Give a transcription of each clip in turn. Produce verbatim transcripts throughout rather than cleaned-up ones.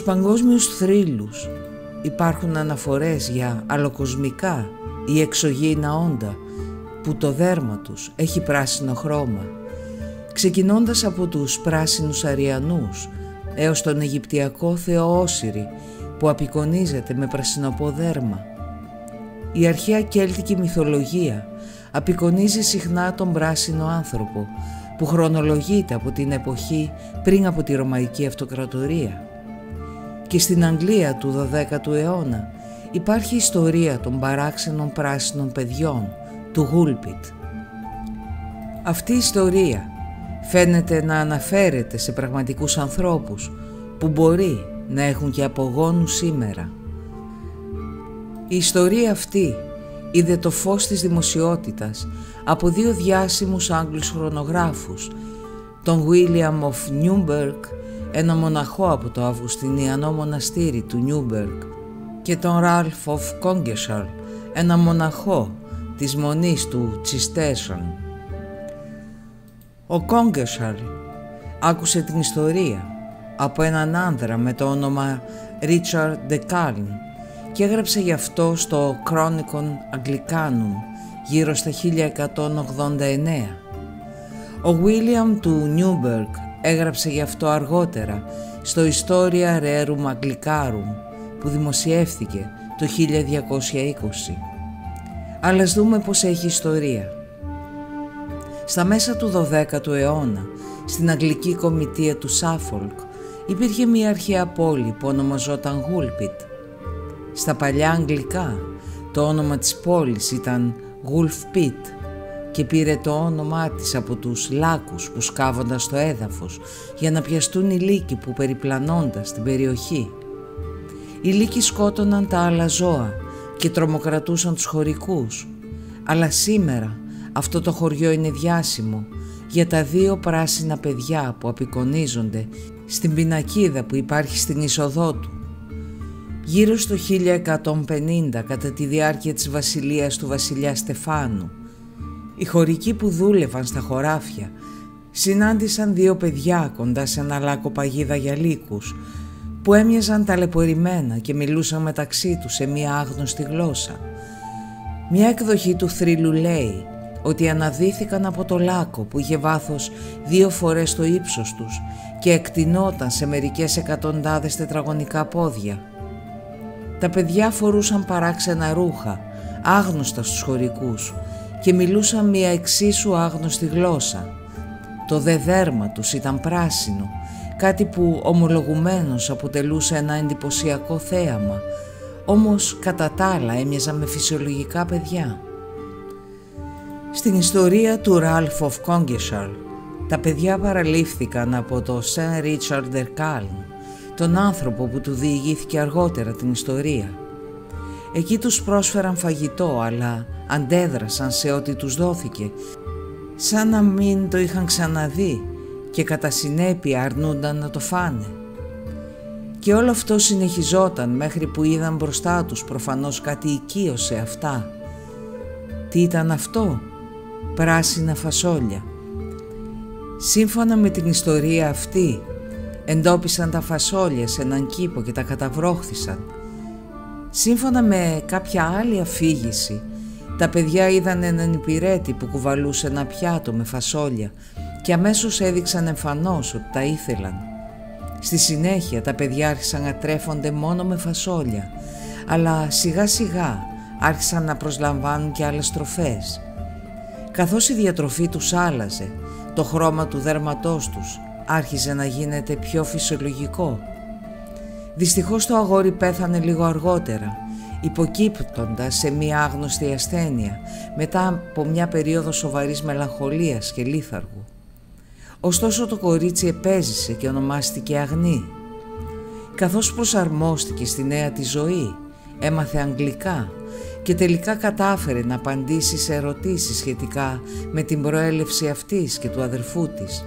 Στους παγκόσμιους θρύλους υπάρχουν αναφορές για αλλοκοσμικά ή εξωγήινα όντα που το δέρμα τους έχει πράσινο χρώμα, ξεκινώντας από τους πράσινους Αριανούς έως τον Αιγυπτιακό θεό Όσιρη που απεικονίζεται με πρασινοπό δέρμα. Η αρχαία κέλτικη μυθολογία απεικονίζει συχνά τον πράσινο άνθρωπο που χρονολογείται από την εποχή πριν από τη Ρωμαϊκή Αυτοκρατορία. Και στην Αγγλία του δωδέκατου αιώνα υπάρχει ιστορία των παράξενων πράσινων παιδιών, του Γούλπιτ. Αυτή η ιστορία φαίνεται να αναφέρεται σε πραγματικούς ανθρώπους που μπορεί να έχουν και απογόνους σήμερα. Η ιστορία αυτή είδε το φως της δημοσιότητας από δύο διάσημους Άγγλους χρονογράφους, τον William of Newburgh, ένα μοναχό από το Αυγουστινιανό μοναστήρι του Νιούμπεργκ, και τον Ralph of Coggeshall, ένα μοναχό της μονής του Τσιστέρσον. Ο Coggeshall άκουσε την ιστορία από έναν άνδρα με το όνομα Richard de Calne και έγραψε γι' αυτό στο Chronicon Anglicanum γύρω στα χίλια εκατόν ογδόντα εννέα. Ο William του Νιούμπεργκ έγραψε γι' αυτό αργότερα στο Historia Rerum Anglicarum που δημοσιεύθηκε το χίλια διακόσια είκοσι. Αλλά ας δούμε πως έχει ιστορία. Στα μέσα του δωδέκατου αιώνα, στην Αγγλική Κομιτεία του Σάφολκ, υπήρχε μια αρχαία πόλη που ονομαζόταν Γούλπιτ. Στα παλιά αγγλικά, το όνομα της πόλης ήταν Γουλφπίτ και πήρε το όνομά της από τους λάκους που σκάβονταν στο έδαφος για να πιαστούν οι λύκοι που περιπλανώνταν στην περιοχή. Οι λύκοι σκότωναν τα άλλα ζώα και τρομοκρατούσαν τους χωρικούς, αλλά σήμερα αυτό το χωριό είναι διάσημο για τα δύο πράσινα παιδιά που απεικονίζονται στην πινακίδα που υπάρχει στην είσοδό του. Γύρω στο χίλια εκατόν πενήντα, κατά τη διάρκεια της βασιλείας του βασιλιά Στεφάνου, οι χωρικοί που δούλευαν στα χωράφια συνάντησαν δύο παιδιά κοντά σε ένα λάκκο παγίδα για λύκους που έμοιαζαν ταλαιπωρημένα και μιλούσαν μεταξύ τους σε μία άγνωστη γλώσσα. Μια εκδοχή του θρύλου λέει ότι αναδύθηκαν από το λάκκο που είχε βάθος δύο φορές το ύψος τους και εκτινόταν σε μερικές εκατοντάδες τετραγωνικά πόδια. Τα παιδιά φορούσαν παράξενα ρούχα, άγνωστα στους χωρικούς, και μιλούσαν μια εξίσου άγνωστη γλώσσα. Το δε δέρμα τους ήταν πράσινο, κάτι που ομολογουμένως αποτελούσε ένα εντυπωσιακό θέαμα, όμως κατά τα άλλα έμοιαζαν με φυσιολογικά παιδιά. Στην ιστορία του Ralph of Coggeshall, τα παιδιά παραλήφθηκαν από το Saint Richard de Calne, τον άνθρωπο που του διηγήθηκε αργότερα την ιστορία. Εκεί τους πρόσφεραν φαγητό, αλλά αντέδρασαν σε ό,τι τους δόθηκε, σαν να μην το είχαν ξαναδεί και κατά συνέπεια αρνούνταν να το φάνε. Και όλο αυτό συνεχιζόταν μέχρι που είδαν μπροστά τους προφανώς κάτι οικείο σε αυτά. Τι ήταν αυτό? Πράσινα φασόλια. Σύμφωνα με την ιστορία αυτή, εντόπισαν τα φασόλια σε έναν κήπο και τα καταβρόχθησαν. Σύμφωνα με κάποια άλλη αφήγηση, τα παιδιά είδαν έναν υπηρέτη που κουβαλούσε ένα πιάτο με φασόλια και αμέσως έδειξαν εμφανώς ότι τα ήθελαν. Στη συνέχεια τα παιδιά άρχισαν να τρέφονται μόνο με φασόλια, αλλά σιγά σιγά άρχισαν να προσλαμβάνουν και άλλες τροφές. Καθώς η διατροφή τους άλλαζε, το χρώμα του δέρματός τους άρχιζε να γίνεται πιο φυσιολογικό. Δυστυχώς το αγόρι πέθανε λίγο αργότερα, υποκύπτοντας σε μία άγνωστη ασθένεια μετά από μια περίοδο σοβαρής μελαγχολίας και λίθαργου. Ωστόσο το κορίτσι επέζησε και ονομάστηκε Αγνή. Καθώς προσαρμόστηκε στη νέα της ζωή, έμαθε αγγλικά και τελικά κατάφερε να απαντήσει σε ερωτήσεις σχετικά με την προέλευση αυτής και του αδερφού της.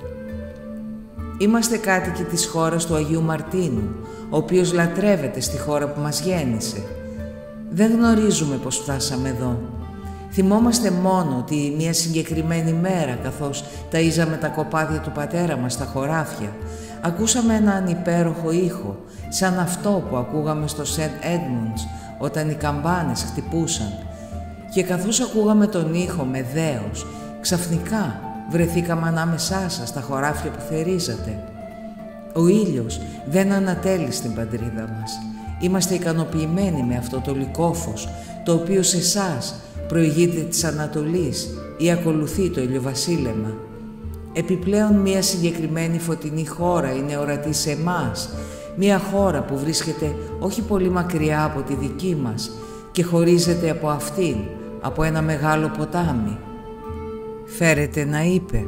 Είμαστε κάτοικοι της χώρας του Αγίου Μαρτίνου, ο οποίος λατρεύεται στη χώρα που μας γέννησε. Δεν γνωρίζουμε πώς φτάσαμε εδώ. Θυμόμαστε μόνο ότι μια συγκεκριμένη μέρα, καθώς ταΐζαμε τα κοπάδια του πατέρα μας στα χωράφια, ακούσαμε έναν υπέροχο ήχο, σαν αυτό που ακούγαμε στο Σεντ Έντμουντς όταν οι καμπάνες χτυπούσαν. Και καθώς ακούγαμε τον ήχο με δέος, ξαφνικά βρεθήκαμε ανάμεσά σας στα χωράφια που θερίζατε. Ο ήλιος δεν ανατέλει στην πατρίδα μας. Είμαστε ικανοποιημένοι με αυτό το λυκόφως, το οποίο σε εσάς προηγείται της Ανατολής ή ακολουθεί το ηλιοβασίλεμα. Επιπλέον μια συγκεκριμένη φωτεινή χώρα είναι ορατή σε εμάς, μια χώρα που βρίσκεται όχι πολύ μακριά από τη δική μας και χωρίζεται από αυτήν, από ένα μεγάλο ποτάμι. Φέρετε να είπε.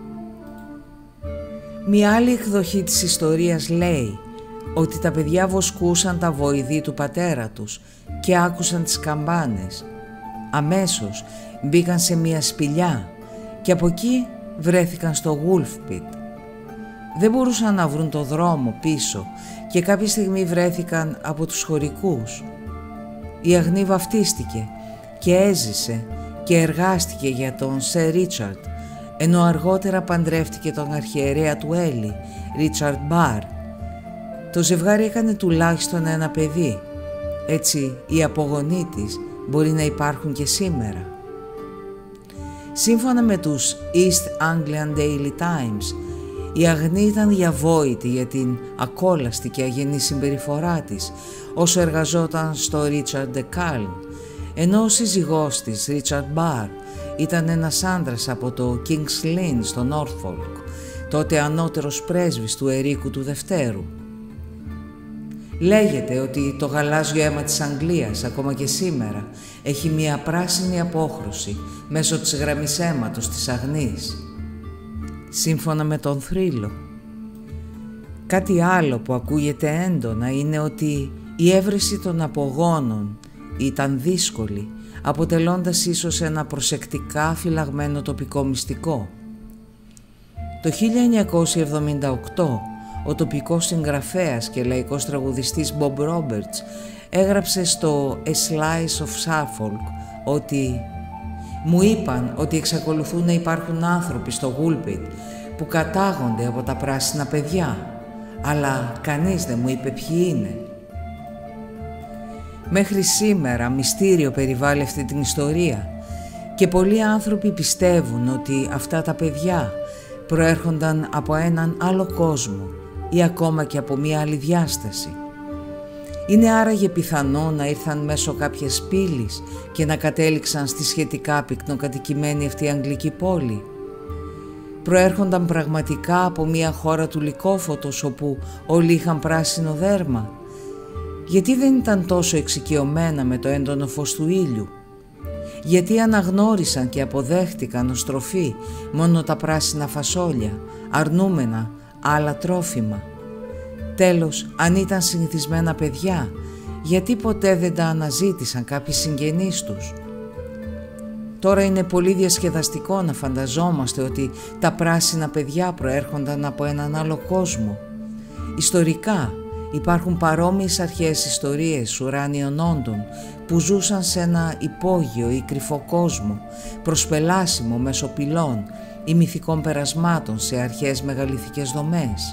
Μια άλλη εκδοχή της ιστορίας λέει ότι τα παιδιά βοσκούσαν τα βοηδή του πατέρα τους και άκουσαν τις καμπάνες. Αμέσως μπήκαν σε μια σπηλιά και από εκεί βρέθηκαν στο Wolf Pit. Δεν μπορούσαν να βρουν το δρόμο πίσω και κάποια στιγμή βρέθηκαν από τους χωρικούς. Η αγνή βαφτίστηκε και έζησε και εργάστηκε για τον Σερ Ρίτσαρντ, ενώ αργότερα παντρεύτηκε τον αρχιερέα του Έλλη, Ρίτσαρντ Μπαρ. Το ζευγάρι έκανε τουλάχιστον ένα παιδί, έτσι οι απογονοί της μπορεί να υπάρχουν και σήμερα. Σύμφωνα με τους East Anglian Daily Times, η αγνή ήταν διαβόητη για την ακόλαστη και αγενή συμπεριφορά της όσο εργαζόταν στο Ρίτσαρντ ντε Κάλν, ενώ ο σύζυγός της, Ρίτσαρντ Μπαρ, ήταν ένας άντρας από το King's Lynn στο Norfolk, τότε ανώτερος πρέσβης του Ερίκου του Δευτέρου. Λέγεται ότι το γαλάζιο αίμα της Αγγλίας, ακόμα και σήμερα, έχει μια πράσινη απόχρωση μέσω της γραμμής αίματος της αγνής. Σύμφωνα με τον θρύλο. Κάτι άλλο που ακούγεται έντονα είναι ότι η έβρεση των απογόνων ήταν δύσκολη, αποτελώντας ίσως ένα προσεκτικά φυλαγμένο τοπικό μυστικό. Το χίλια εννιακόσια εβδομήντα οκτώ, ο τοπικός συγγραφέας και λαϊκός τραγουδιστής Bob Roberts έγραψε στο A Slice of Suffolk ότι «Μου είπαν ότι εξακολουθούν να υπάρχουν άνθρωποι στο Woolpit που κατάγονται από τα πράσινα παιδιά, αλλά κανείς δεν μου είπε ποιοι είναι». Μέχρι σήμερα μυστήριο περιβάλλει αυτή την ιστορία και πολλοί άνθρωποι πιστεύουν ότι αυτά τα παιδιά προέρχονταν από έναν άλλο κόσμο ή ακόμα και από μία άλλη διάσταση. Είναι άραγε πιθανό να ήρθαν μέσω κάποιες πύλης και να κατέληξαν στη σχετικά πυκνοκατοικημένη αυτή αγγλική πόλη. Προέρχονταν πραγματικά από μία χώρα του λυκόφωτος όπου όλοι είχαν πράσινο δέρμα. Γιατί δεν ήταν τόσο εξοικειωμένα με το έντονο φως του ήλιου? Γιατί αναγνώρισαν και αποδέχτηκαν ως τροφή μόνο τα πράσινα φασόλια, αρνούμενα άλλα τρόφιμα? Τέλος, αν ήταν συνηθισμένα παιδιά, γιατί ποτέ δεν τα αναζήτησαν κάποιοι συγγενείς τους? Τώρα είναι πολύ διασκεδαστικό να φανταζόμαστε ότι τα πράσινα παιδιά προέρχονταν από έναν άλλο κόσμο. Ιστορικά υπάρχουν παρόμοιες αρχαίες ιστορίες ουράνιων όντων που ζούσαν σε ένα υπόγειο ή κρυφό κόσμο, προσπελάσιμο μέσω πυλών ή μυθικών περασμάτων σε αρχαίες μεγαλυθικές δομές.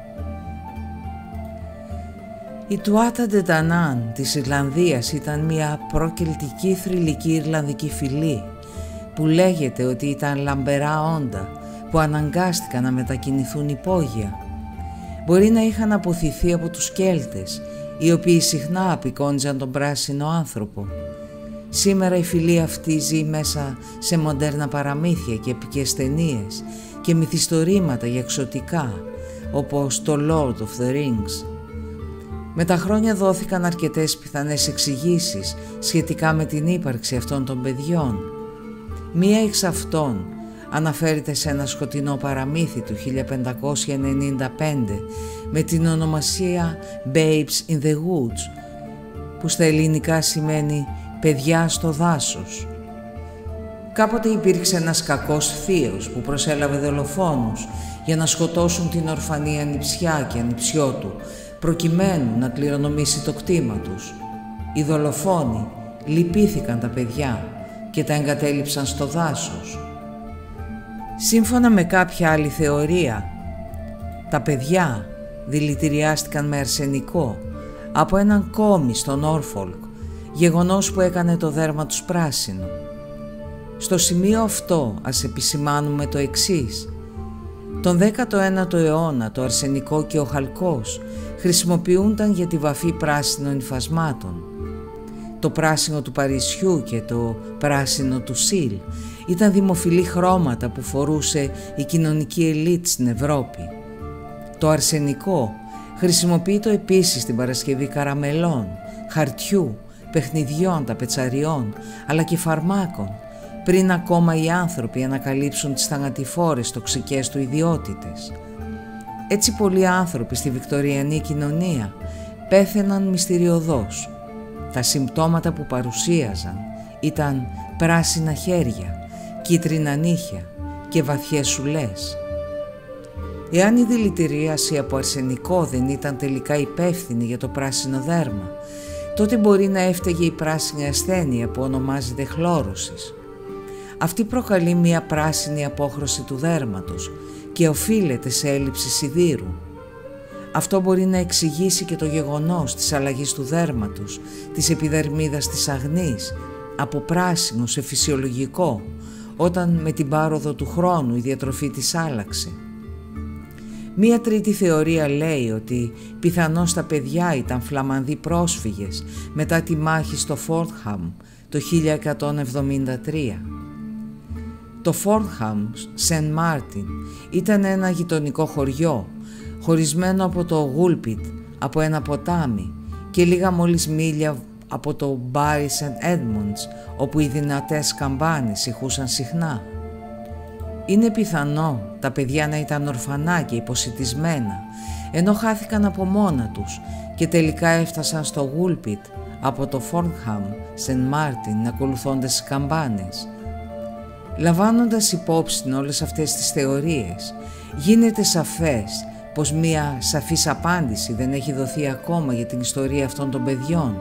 Η Τουάτα ντε Ντανάν της Ιρλανδίας ήταν μια προκελτική θρυλική Ιρλανδική φυλή που λέγεται ότι ήταν λαμπερά όντα που αναγκάστηκαν να μετακινηθούν υπόγεια. Μπορεί να είχαν αποθηθεί από τους Κέλτες, οι οποίοι συχνά απεικόνιζαν τον πράσινο άνθρωπο. Σήμερα η φυλή αυτή ζει μέσα σε μοντέρνα παραμύθια και επικές ταινίες και μυθιστορήματα για εξωτικά, όπως το Lord of the Rings. Με τα χρόνια δόθηκαν αρκετές πιθανές εξηγήσεις σχετικά με την ύπαρξη αυτών των παιδιών. Μία εξ αυτών αναφέρεται σε ένα σκοτεινό παραμύθι του χίλια πεντακόσια ενενήντα πέντε με την ονομασία Babes in the Woods, που στα ελληνικά σημαίνει «παιδιά στο δάσος». Κάποτε υπήρξε ένας κακός θείος που προσέλαβε δολοφόνους για να σκοτώσουν την ορφανή ανιψιά και ανιψιό του, προκειμένου να κληρονομήσει το κτήμα τους. Οι δολοφόνοι λυπήθηκαν τα παιδιά, και τα εγκατέλειψαν στο δάσος. Σύμφωνα με κάποια άλλη θεωρία, τα παιδιά δηλητηριάστηκαν με αρσενικό από έναν κόμι στο Νόρφολκ, γεγονός που έκανε το δέρμα τους πράσινο. Στο σημείο αυτό ας επισημάνουμε το εξής. Τον δέκατο ένατο αιώνα το αρσενικό και ο χαλκός χρησιμοποιούνταν για τη βαφή πράσινων υφασμάτων. Το πράσινο του Παρισιού και το πράσινο του Σιλ ήταν δημοφιλή χρώματα που φορούσε η κοινωνική ελίτ στην Ευρώπη. Το αρσενικό χρησιμοποιείται επίσης στην παρασκευή καραμελών, χαρτιού, παιχνιδιών, ταπετσαριών, αλλά και φαρμάκων, πριν ακόμα οι άνθρωποι ανακαλύψουν τις θανατηφόρες τοξικές του ιδιότητες. Έτσι πολλοί άνθρωποι στη βικτωριανή κοινωνία πέθαιναν μυστηριωδώς. Τα συμπτώματα που παρουσίαζαν ήταν πράσινα χέρια, κίτρινα νύχια και βαθιές σουλές. Εάν η δηλητηρίαση από αρσενικό δεν ήταν τελικά υπεύθυνη για το πράσινο δέρμα, τότε μπορεί να έφταιγε η πράσινη ασθένεια που ονομάζεται χλώρωσης. Αυτή προκαλεί μια πράσινη απόχρωση του δέρματος και οφείλεται σε έλλειψη σιδήρου. Αυτό μπορεί να εξηγήσει και το γεγονός της αλλαγής του δέρματος, της επιδερμίδας της αγνής, από πράσινο σε φυσιολογικό, όταν με την πάροδο του χρόνου η διατροφή της άλλαξε. Μία τρίτη θεωρία λέει ότι πιθανώς τα παιδιά ήταν Φλαμανδοί πρόσφυγες μετά τη μάχη στο Φόρτχαμ το χίλια εκατόν εβδομήντα τρία. Το Φόρτχαμ Σεν Μάρτιν ήταν ένα γειτονικό χωριό, χωρισμένο από το Γούλπιτ από ένα ποτάμι και λίγα μόλις μίλια από το Μπάρι Σεν Έντμοντς, όπου οι δυνατές καμπάνες ηχούσαν συχνά. Είναι πιθανό τα παιδιά να ήταν ορφανά και υποσιτισμένα, ενώ χάθηκαν από μόνα τους και τελικά έφτασαν στο Γούλπιτ από το Φόρτχαμ Σεν Μάρτιν ακολουθώντας τις καμπάνες. Λαμβάνοντας υπόψη όλες αυτές τις θεωρίες, γίνεται σαφές πως μία σαφής απάντηση δεν έχει δοθεί ακόμα για την ιστορία αυτών των παιδιών.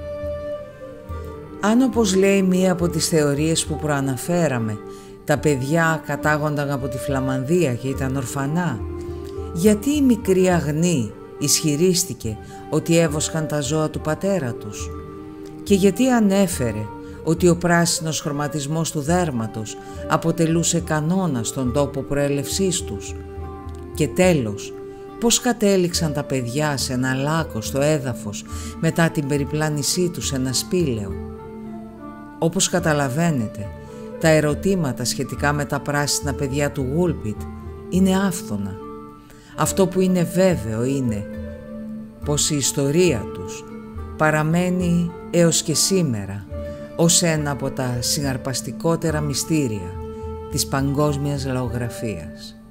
Αν, όπως λέει μία από τις θεωρίες που προαναφέραμε, τα παιδιά κατάγονταν από τη Φλαμανδία και ήταν ορφανά, γιατί η μικρή αγνή ισχυρίστηκε ότι έβοσκαν τα ζώα του πατέρα τους, και γιατί ανέφερε ότι ο πράσινος χρωματισμός του δέρματος αποτελούσε κανόνα στον τόπο προέλευσής τους. Και τέλος, πώς κατέληξαν τα παιδιά σε ένα λάκκο στο έδαφος μετά την περιπλάνησή τους σε ένα σπήλαιο. Όπως καταλαβαίνετε, τα ερωτήματα σχετικά με τα πράσινα παιδιά του Γούλπιτ είναι άφθονα. Αυτό που είναι βέβαιο είναι πως η ιστορία τους παραμένει έως και σήμερα ως ένα από τα συναρπαστικότερα μυστήρια της παγκόσμιας λαογραφίας.